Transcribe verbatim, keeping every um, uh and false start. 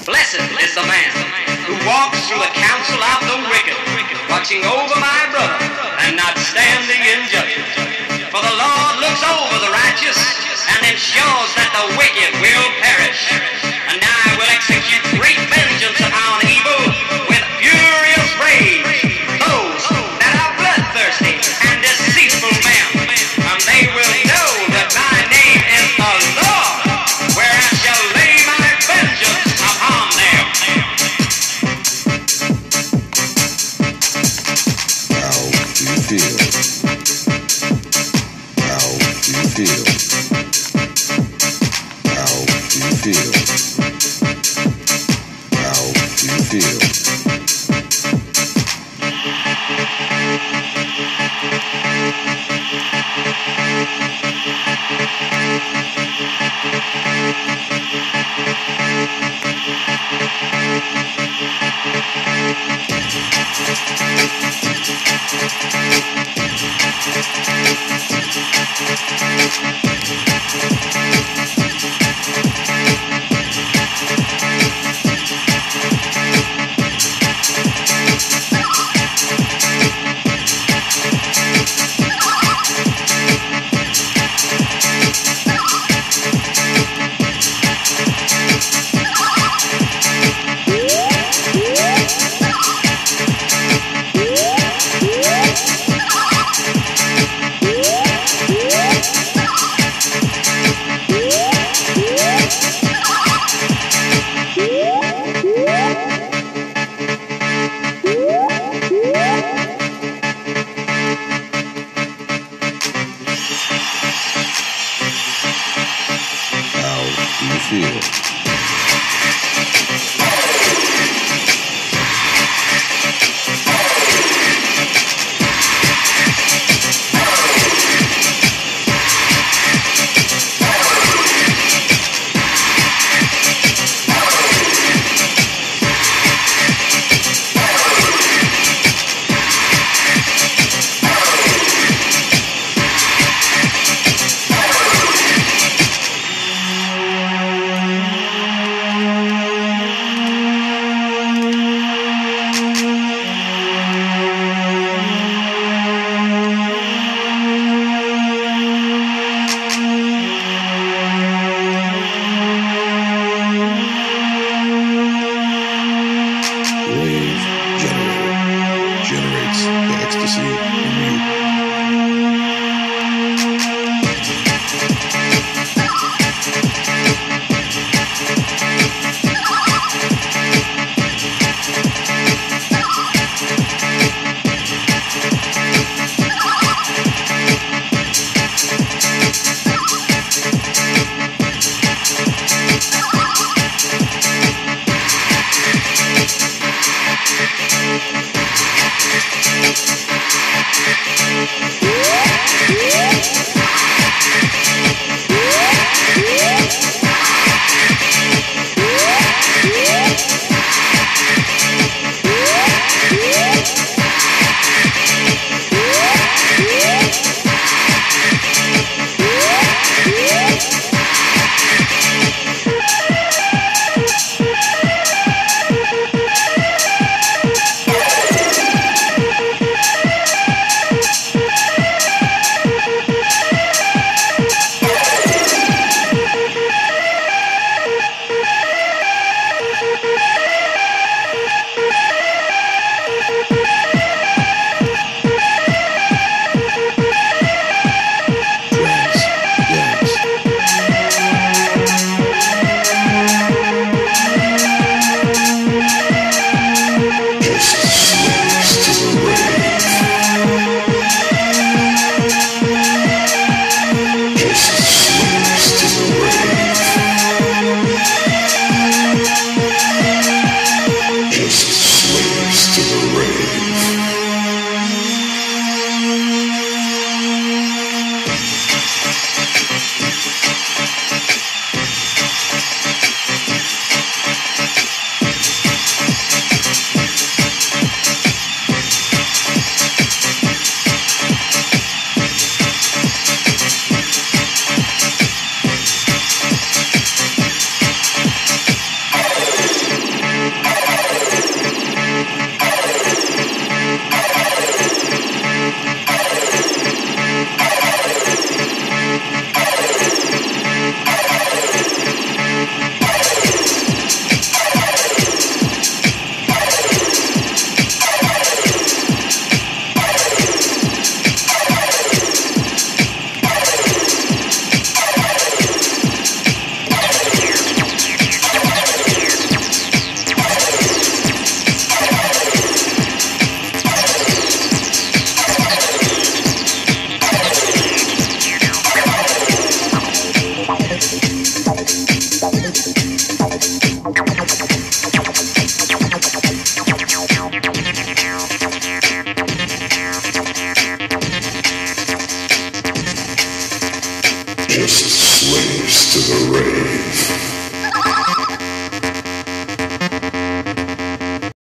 Blessed is the man who walks through the counsel of the wicked, watching over my brother and not standing in judgment. For the Lord looks over the righteous and ensures that the wicked will perish. And I will execute great vengeance upon evil with furious rage, those that are bloodthirsty and deceitful men. And they will know that my name is the Lord, where I shall lay my vengeance upon them. How do you feel? How do you feel? How do you feel? How do you feel? Wave generator generates the ecstasy in you.